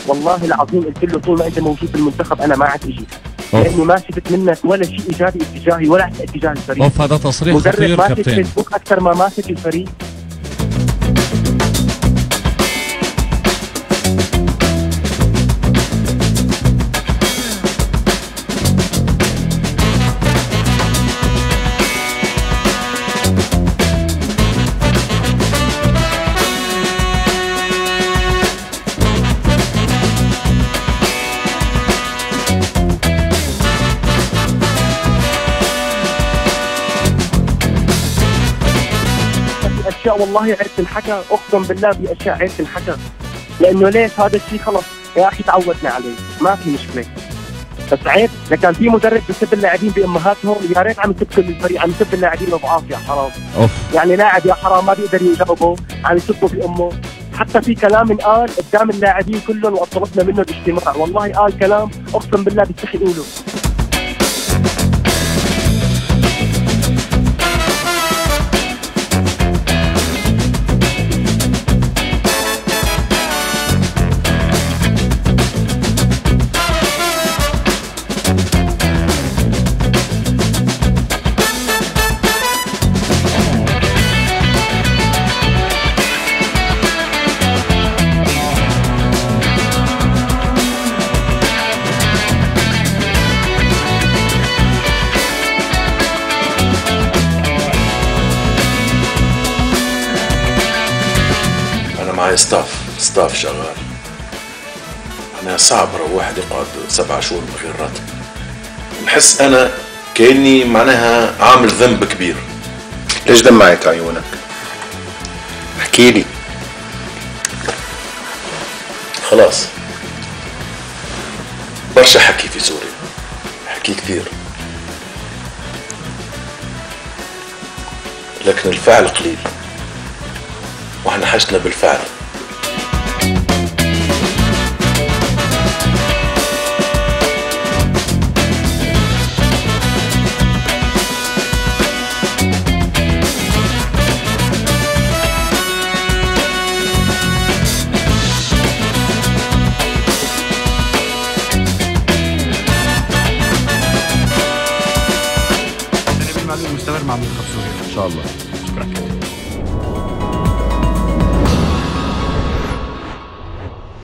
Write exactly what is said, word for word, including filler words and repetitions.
والله العظيم قلت له طول ما انت موجود في المنتخب انا ما عاد اجي، لاني ما شفت منك ولا شيء ايجابي اتجاهي ولا حتى اتجاه الفريق. اوف هذا تصريح مدرب خطير ماسك كابتن. فيسبوك اكثر ما ماسك الفريق. اشياء والله عيب تنحكى، اقسم بالله باشياء عيب تنحكى، لانه ليش هذا الشيء خلص يا اخي تعودنا عليه، ما في مشكله. بس عيب لكان في مدرب بيسب اللاعبين بامهاتهم، يا ريت عم يسب كل الفريق، عم يسب اللاعبين الاضعاف يا حرام. اوف يعني لاعب يا حرام ما بيقدر يجاوبه عم يسبه بامه. حتى في كلام انقال قدام اللاعبين كلهم وطلبنا منه الاجتماع، والله قال كلام اقسم بالله بيستحي يقوله. معي ستاف ستاف شغال. أنا صعب أروح واحد يقعد سبعة شهور من غير راتب. بحس أنا كأني معناها عامل ذنب كبير. ليش دمعت عيونك؟ احكي لي. خلاص برشا حكي في سوريا، حكي كثير، لكن الفعل قليل، واحنا حاجتنا بالفعل. مستمر مع منتخب سوريا ان شاء الله. شكرا.